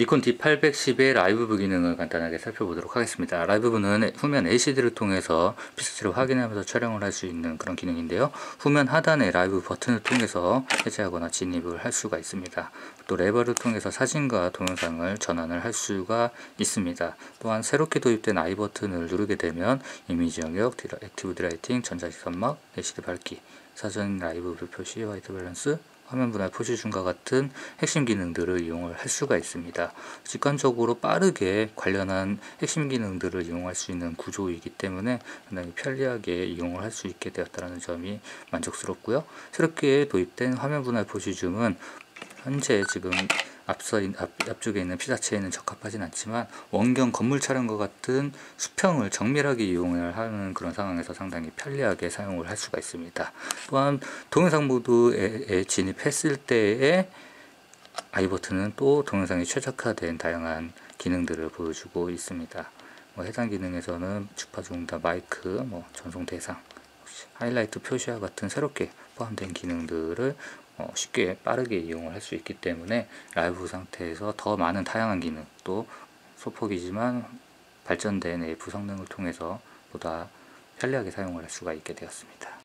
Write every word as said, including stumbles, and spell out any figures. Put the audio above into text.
니콘 디 팔백십의 라이브뷰 기능을 간단하게 살펴보도록 하겠습니다. 라이브뷰는 후면 엘시디를 통해서 피사체를 확인하면서 촬영을 할 수 있는 그런 기능인데요. 후면 하단의 라이브 버튼을 통해서 해제하거나 진입을 할 수가 있습니다. 또 레버를 통해서 사진과 동영상을 전환을 할 수가 있습니다. 또한 새롭게 도입된 I 버튼을 누르게 되면 이미지 영역, 액티브 드라이팅, 전자식 선막, 엘시디 밝기, 사전 라이브뷰 표시, 화이트 밸런스, 화면 분할 표시줌과 같은 핵심 기능들을 이용을 할 수가 있습니다. 직관적으로 빠르게 관련한 핵심 기능들을 이용할 수 있는 구조이기 때문에 상당히 편리하게 이용을 할 수 있게 되었다는 점이 만족스럽고요. 새롭게 도입된 화면 분할 표시줌은 현재 지금 앞서 앞, 앞쪽에 있는 피사체에는 적합하진 않지만 원경 건물 촬영과 같은 수평을 정밀하게 이용을 하는 그런 상황에서 상당히 편리하게 사용을 할 수가 있습니다. 또한 동영상 모드에 진입했을 때의 I 버튼은 또 동영상이 최적화된 다양한 기능들을 보여주고 있습니다. 뭐 해당 기능에서는 주파 중단, 마이크, 뭐 전송 대상, 하이라이트 표시와 같은 새롭게 포함된 기능들을 어, 쉽게 빠르게 이용을 할 수 있기 때문에 라이브 상태에서 더 많은 다양한 기능, 또 소폭이지만 발전된 내부 성능을 통해서 보다 편리하게 사용을 할 수가 있게 되었습니다.